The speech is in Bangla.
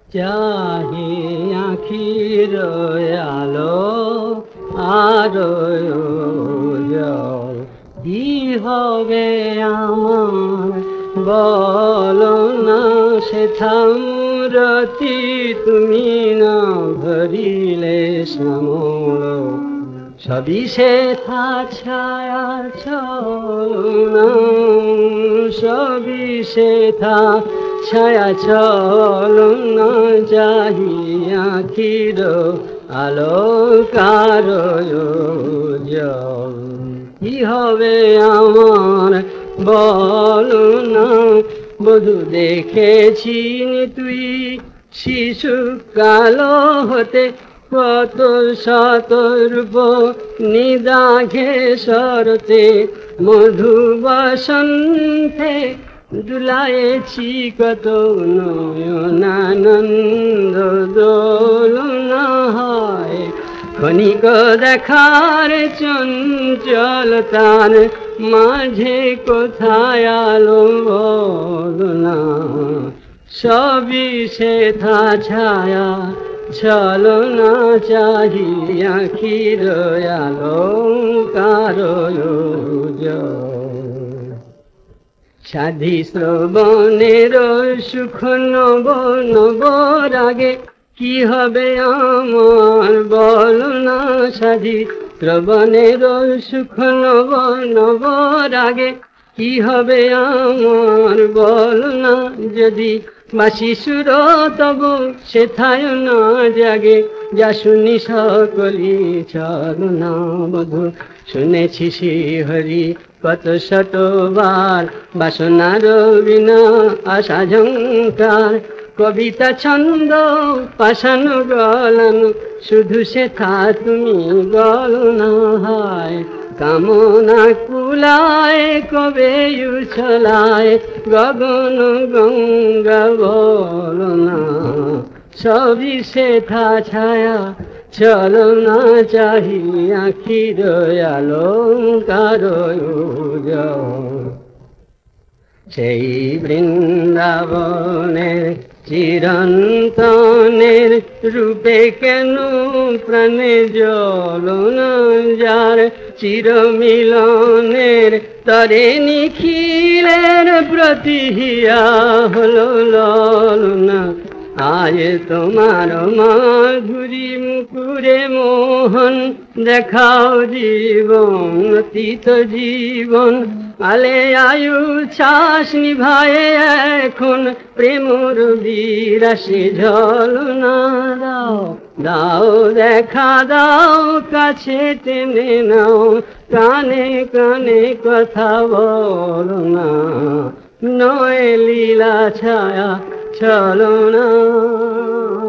চাহি আখির আলো আর জল কি হবে আমার বলো না সেথামরতি তুমি না ভরিলে শ্যামল সবই সেথা ছায়া চলনা সবই সেথা ছায়া চলনা চাহি আখির আলোকার জল কি হবে আমার বলো না বধু দেখেছি তুই শিশু কালো হতে কত শতরূপ নিদাঘে সরতে মধু বসন্তে দুলায়েছি কত নয়নানন্দ দোলনা হয় ক্ষণিক দেখার চঞ্চলতার মাঝে কোথায় আলো বলনা সবই সেথা ছায়া চলনা চাহি আখির আলোকার সাধি শ্রবণের সুখ নব নব রাগে কি হবে আমার বলো না সাধি শ্রবণের সুখ নব নব রাগে কি হবে আমার বলো না যদি বাসি সুর তব সেথায় না জাগে যা শুনি সকলি চলো না বধু শুনেছি শ্রীহরি কত শতবার বাসনার বিনা আশা ঝঙ্কার কবিতা ছন্দ পাশানো গলানো শুধু সেথা তুমি গলনা হয় কামনা কুলায় কবে উছলায় গগন গঙ্গা বলনা সবই সেথা ছায়া চলনা চাহি আখির আলোকার সেই বৃন্দাবনের চিরন্তনের রূপে কেন প্রাণে জ্বলনা যার চিরমিলনের তরে নিখিলের প্রতি হিয়া হলো ললনা আজ তোমার মাধুরী মুকুরে মোহন দেখাও জীবন অতীত জীবন আলে আয়ু শ্বাস নিভায়ে এখন প্রেমর বিরাসে ঝলনা দাও দাও দেখা দাও কাছে টেনে নাও কানে কানে কথা বলো না নয় লীলা ছায়া চলো না